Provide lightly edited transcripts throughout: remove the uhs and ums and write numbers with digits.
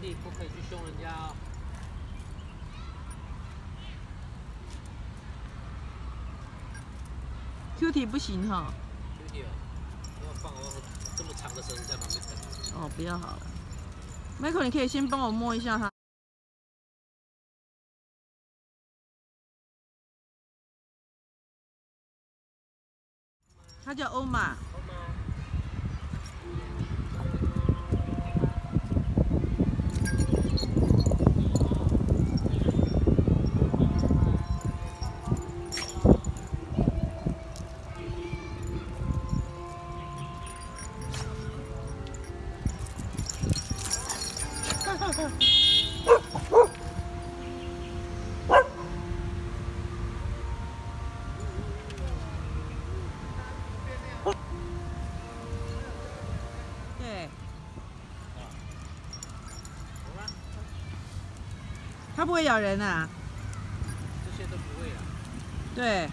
Candy 不可以去凶人家哦。 Cutie 不行哈。 Cutie 哦，不要放我这么长的绳子在旁边等。 哦，不要好了。Michael， 你可以先帮我摸一下它。它叫欧玛。 对，它不会咬人啊。 这些都不会啊。 对，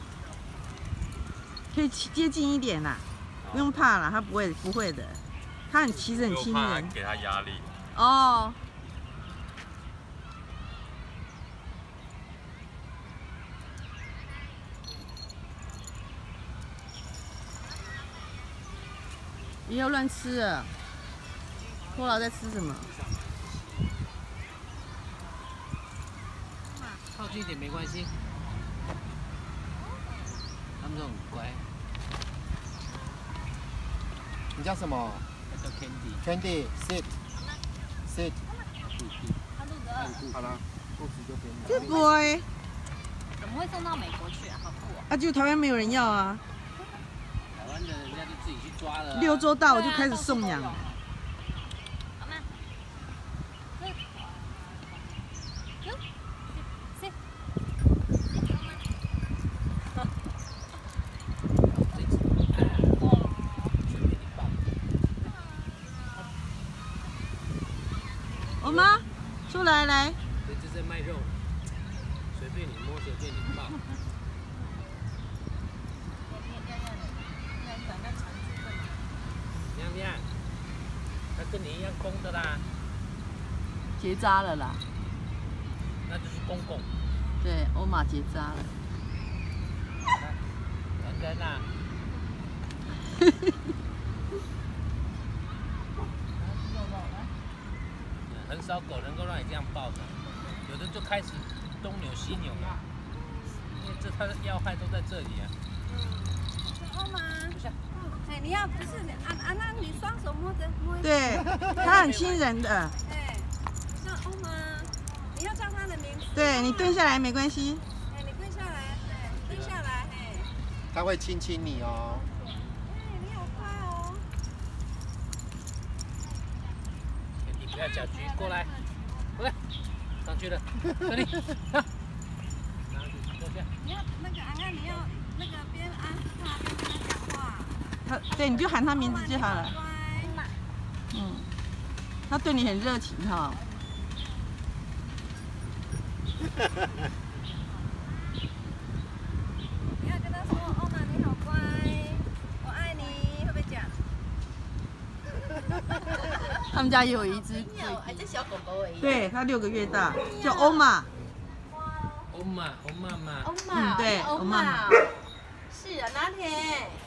可以接近一点啦，不用怕啦，它不会的，它其实很亲人。 给它压力。 哦。 不要乱吃了。托老在吃什么？ 靠近一点没关系。他们都很乖。 你叫什么？ 叫 Candy。 Candy sit sit。好了，肚子就给你。 Good boy。 怎么会送到美国去啊？好酷哦！ 啊，就台湾没有人要啊。 台湾的人家就自己去抓了、啊。 6周大我就开始送养。 好吗？ 欧妈，出来来。 这只在卖肉，随便你摸，随便你抱。亮亮，它跟你一样公的啦。 结扎了啦。 那就是公公。 对，欧玛结扎了。 人人啊。很少狗能够让你这样抱的，有的就开始东扭西扭了，因为它的要害都在这里啊。 欧玛，哎，你要不是那你双手摸着摸。 对，它很亲人的。 哎，像欧玛，你要叫它的名字。 对你蹲下来没关系。 哎，你蹲下来，哎，蹲下来，哎。 它会亲亲你哦。 不要搅局，过来，过来，上去了，这里，好，拿着坐下。 你要那个安安，你要那个边安抚他边跟他讲话。 对，你就喊他名字就好了。嗯，他对你很热情哈。 你要跟他说，欧玛你好乖，我爱你，会不会讲？ 他们家也有一只。 哎，这小狗狗而已。 对，它6个月大，叫欧玛。 欧玛，欧妈妈。 欧玛， 对，欧妈妈。 是啊，哪天？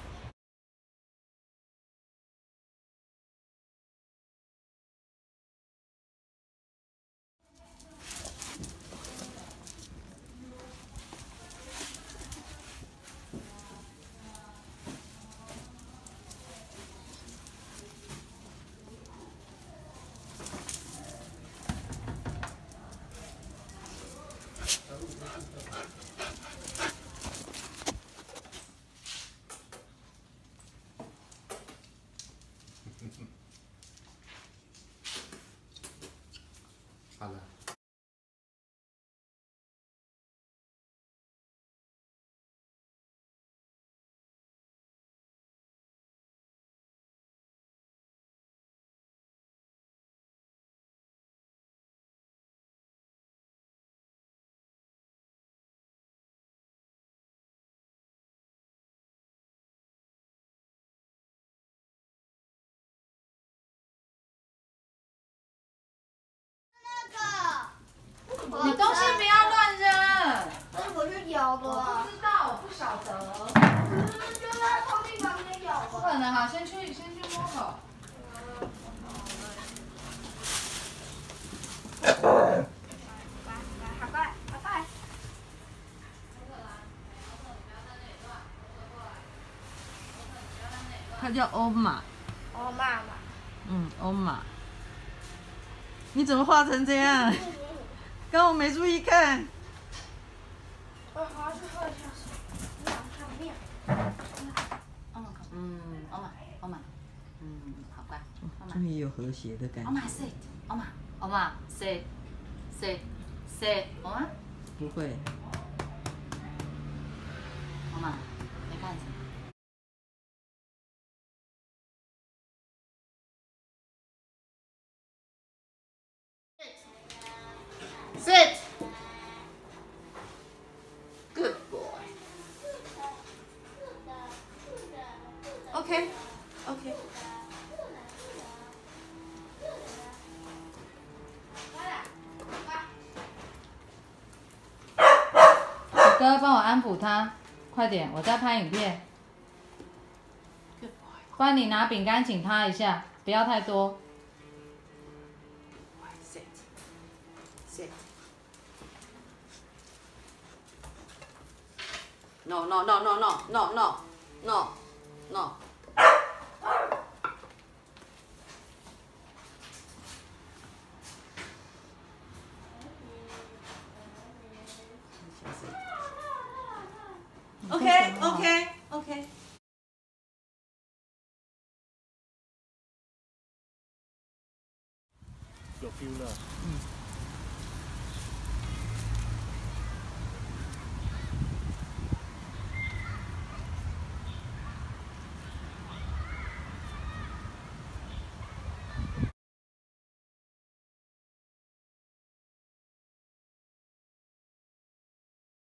好了。 你东西不要乱扔。 那是我去咬的。 我不知道，我不晓得。 就在空地旁边咬的。 不可能，好，先去摸口。 它叫欧玛。 哦，妈妈。 欧玛。你怎么画成这样？刚我没注意看。 我好像去喝一下水，泡面。 欧玛，好乖。 终于有和谐的感觉。 欧玛 sit，欧玛 sit，欧玛。 不会。 欧玛，在干什么？ Sit. Good boy. Okay. Okay. 哥哥，帮我安抚他，快点，我在拍影片。不然你拿饼干请他一下，不要太多。Sit. Sit. No, no, no, no, no, no, no, no, no. OK OK OK。 有 feel 了。